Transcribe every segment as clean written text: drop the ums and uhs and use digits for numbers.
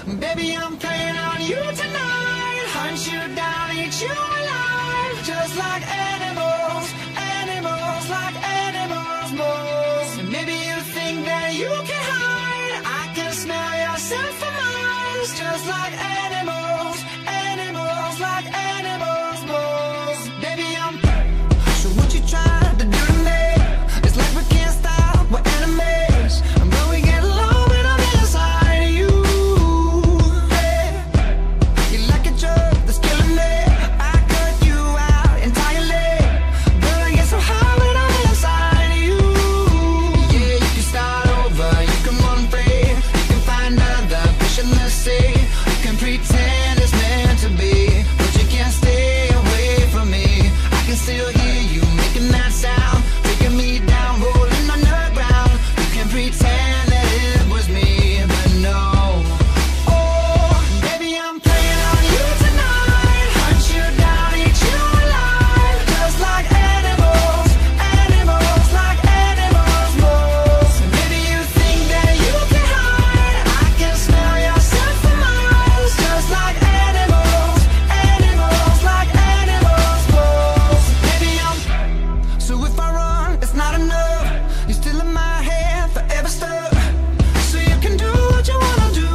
Baby, I'm playing on you tonight. Hunt you down, eat you alive. Just like animals, animals, like animals, moles. And maybe you think that you can hide. I can smell your scent for miles. Just like animals, animals, like animals, moles. Baby, I'm so what you trying to do to me? It's like we can't stop, we're enemies. And when we get low, when I'm inside you, hey, you like a drug that's killing me. I cut you out entirely, but I get so high when I'm inside you. Yeah, you can start over, you can run free, you can find other fish in the sea. You can pretend it's meant to be, but you can't stay away from me. I can still hear you making that sound, taking me down, rolling on the ground. You can pretend that it was me, but no. Oh, baby, I'm playing on you tonight. Hunt you down, eat you alive. Just like animals, animals, like animals, moles. Maybe you think that you can hide. I can smell your scent for miles. Just like animals, animals, like animals, moles. Baby, I'm so if I run, it's not enough. You're still in my head, forever stuck. So you can do what you wanna do.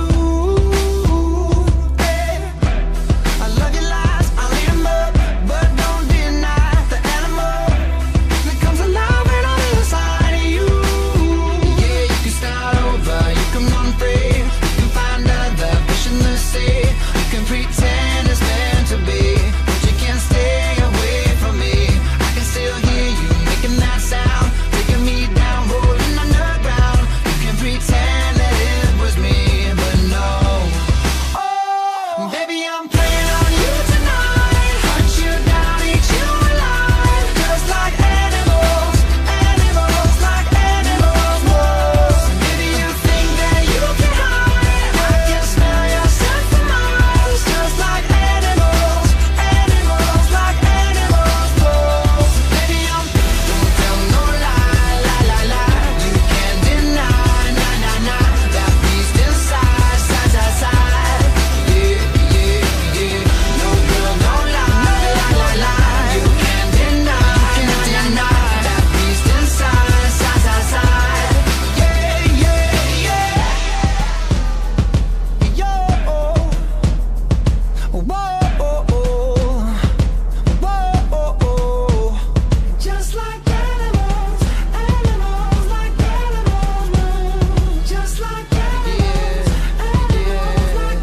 Hey, I love your lies, I'll eat 'em up, but don't deny the animal that comes alive when I'm inside of you. Yeah, you can start over, you can run free, you can find other fish in the sea. You can pretend it's meant to be, but you can't stay away from me. I can still hear you making that sound, taking me down, rolling on the ground. You can pretend that it was me, but no. Oh, baby, I'm playing on you tonight. Hunt you down, eat you alive. Just like animals, animals, like animals, moles. Maybe you think that you can hide. I can smell your scent for miles. Just like animals, animals, like animals, moles. Baby, I'm don't tell no lie, lie, lie, lie. You can't deny, nah, nah, nah. That beast inside, side, side, side. Yeah, yeah, yeah. No girl, don't lie, lie, lie, lie. You can't deny, nah, nah, nah. That beast inside, side, side, side. Yeah, yeah, yeah. Yo, whoa, just like animals, animals, like animals, moves. Just like animals, animals, like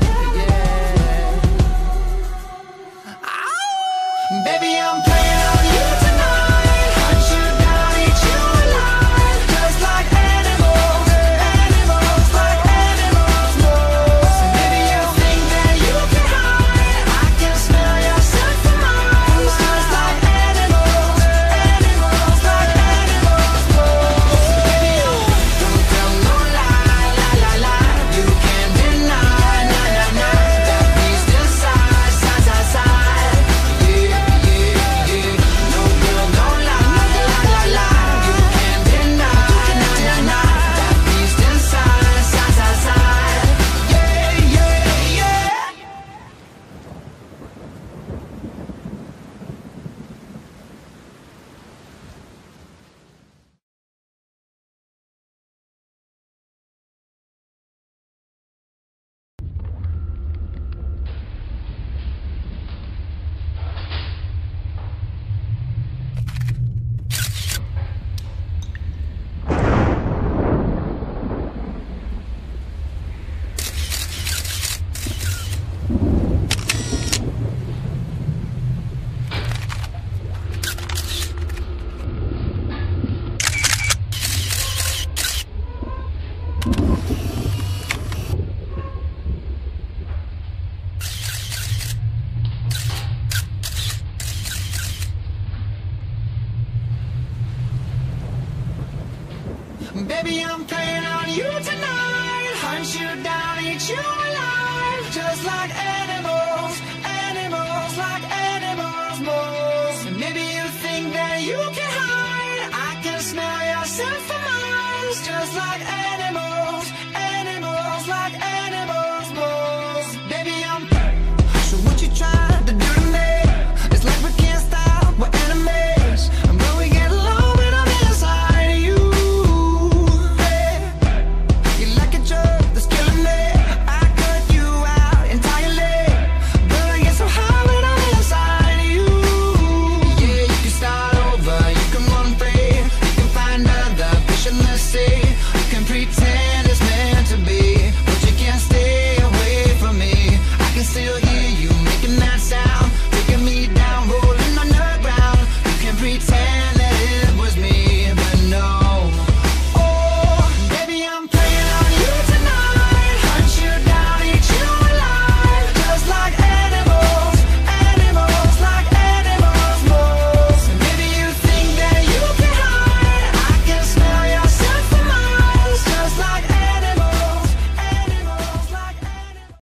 animals. Baby, I'm playing on you tonight. Hunt you down, eat you alive. Just like animals, animals, like animals, moves. Maybe you think that you can hide. I can smell your scent for miles. Just like animals, animals, like animals, moves. Baby, don't tell no lie, lie, lie, lie. You can't deny, nah, nah, nah. That beast inside, side, side, side. Yeah, yeah, yeah. No girl, don't lie, lie, lie, lie. You can't deny, nah, nah, nah. That beast inside, side, side, side. Yeah, yeah, yeah. Baby, I'm playing on you tonight. Hunt you down, eat you alive. Just like animals, animals, like animals, moles. Maybe you think that you can hide. I can smell your scent for miles. Just like animals.